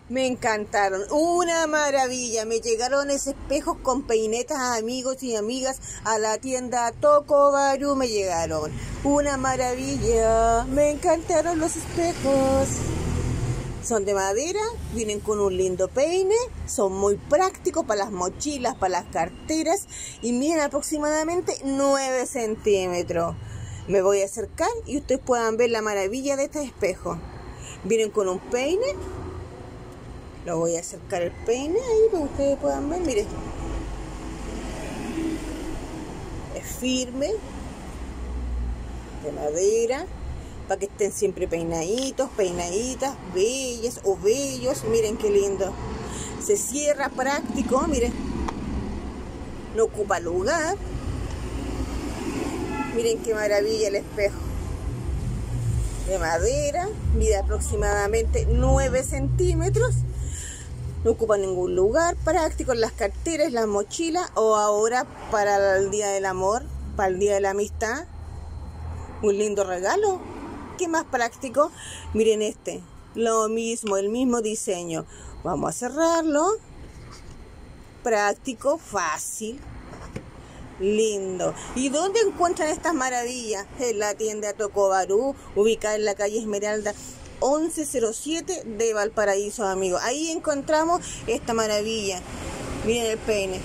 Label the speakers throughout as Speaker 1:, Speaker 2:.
Speaker 1: Me encantaron, una maravilla. Me llegaron esos espejos con peinetas, amigos y amigas, a la tienda Tocobaru me llegaron. Una maravilla, me encantaron los espejos. Son de madera, vienen con un lindo peine, son muy prácticos para las mochilas, para las carteras y miden aproximadamente 9 centímetros. Me voy a acercar y ustedes puedan ver la maravilla de este espejo. Vienen con un peine. Lo voy a acercar el peine ahí para que ustedes puedan ver, miren. Es firme, de madera, para que estén siempre peinaditos, peinaditas, bellas o bellos. Miren qué lindo. Se cierra práctico, miren. No ocupa lugar. Miren qué maravilla el espejo. De madera, mide aproximadamente 9 centímetros. No ocupa ningún lugar, práctico en las carteras, las mochilas o ahora para el Día del Amor, para el Día de la Amistad. Un lindo regalo. ¿Qué más práctico? Miren este, lo mismo, el mismo diseño. Vamos a cerrarlo. Práctico, fácil, lindo. ¿Y dónde encuentran estas maravillas? En la tienda Tocobaru, ubicada en la calle Esmeralda 1107 de Valparaíso, amigos. Ahí encontramos esta maravilla. Miren el peine.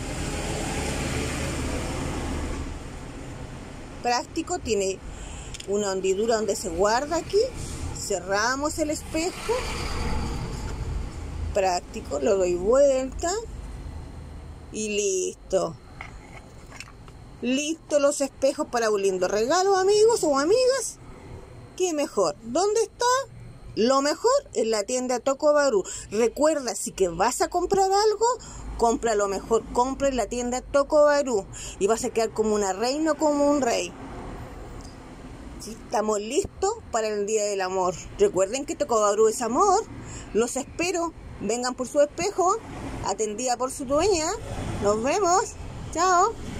Speaker 1: Práctico, tiene una hendidura donde se guarda aquí. Cerramos el espejo. Práctico, lo doy vuelta. Y listo. Listo los espejos para un lindo regalo, amigos o amigas. ¿Qué mejor? ¿Dónde está? Lo mejor en la tienda Tocobaru. Recuerda, si que vas a comprar algo, compra lo mejor, compra en la tienda Tocobaru y vas a quedar como una reina o como un rey. ¿Sí? Estamos listos para el Día del Amor. Recuerden que Tocobaru es amor. Los espero. Vengan por su espejo, atendida por su dueña. Nos vemos. Chao.